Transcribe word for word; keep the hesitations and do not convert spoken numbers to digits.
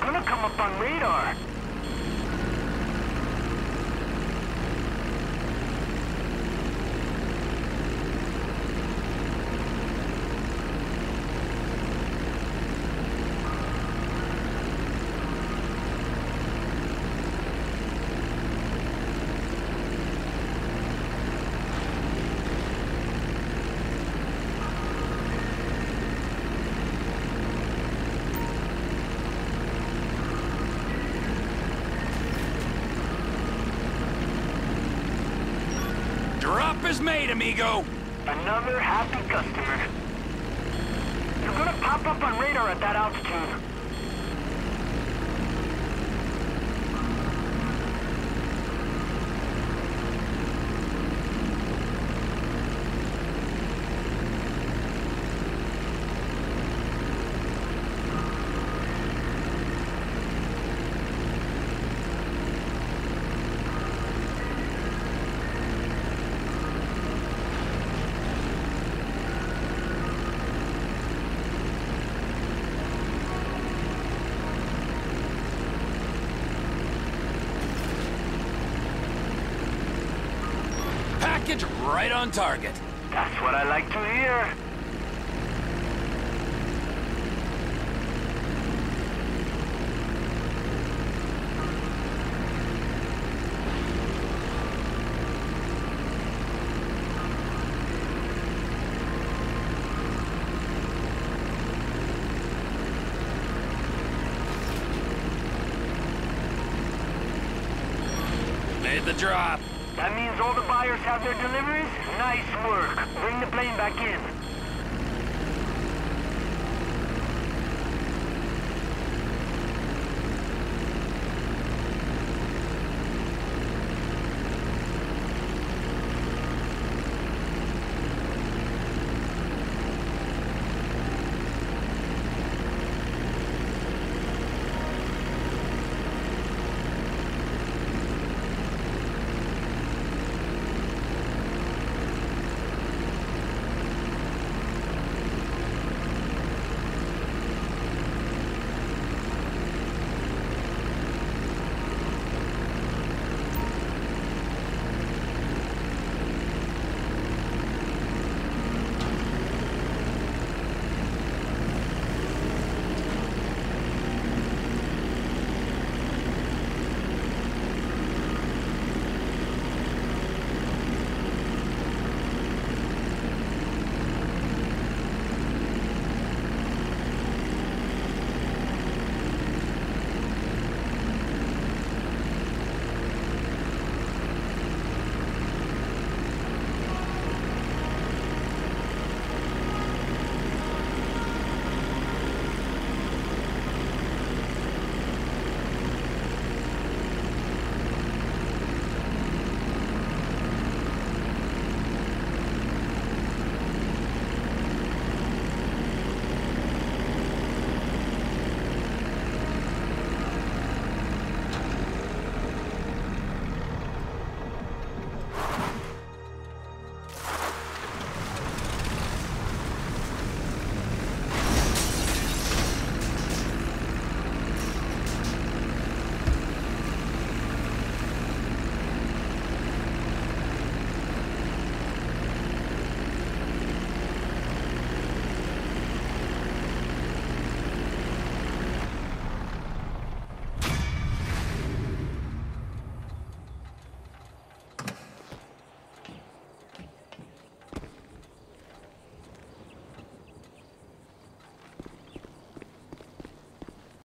gonna come up on radar. Drop is made, amigo. Another happy customer. You're gonna pop up on radar at that altitude. Package right on target. That's what I like to hear. Made the drop. That means all the buyers have their deliveries? Nice work. Bring the plane back in.